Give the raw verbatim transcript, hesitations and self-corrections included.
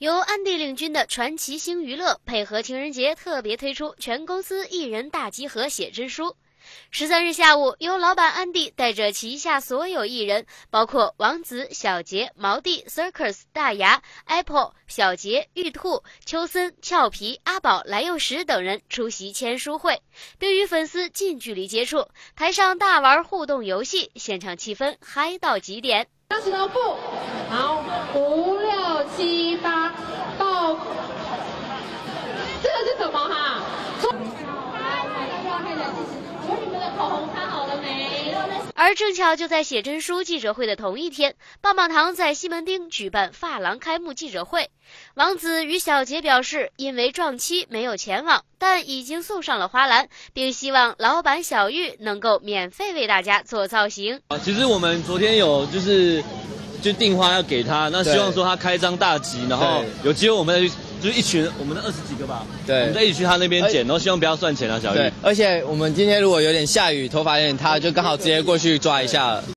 由安迪领军的传奇星娱乐配合情人节特别推出全公司艺人大集合写真书。十三日下午，由老板安迪带着旗下所有艺人，包括王子、小杰、毛弟、Circus、大牙、Apple、小杰、玉兔、秋森、俏皮、阿宝、来又时等人出席签书会，并与粉丝近距离接触，台上大玩互动游戏，现场气氛嗨到极点。 开始头部，好，五六七八，到，这个是什么哈？ 而正巧就在写真书记者会的同一天，棒棒糖在西门町举办发廊开幕记者会。王子与小杰表示，因为撞期没有前往，但已经送上了花篮，并希望老板小玉能够免费为大家做造型。 啊，其实我们昨天有就是就订花要给他，那希望说他开张大吉，然后有机会我们再去。就是一群，我们的二十几个吧，对，我们再一起去他那边剪，然后希望不要算钱啊，小玉。 对，而且我们今天如果有点下雨，头发有点塌，就刚好直接过去抓一下了。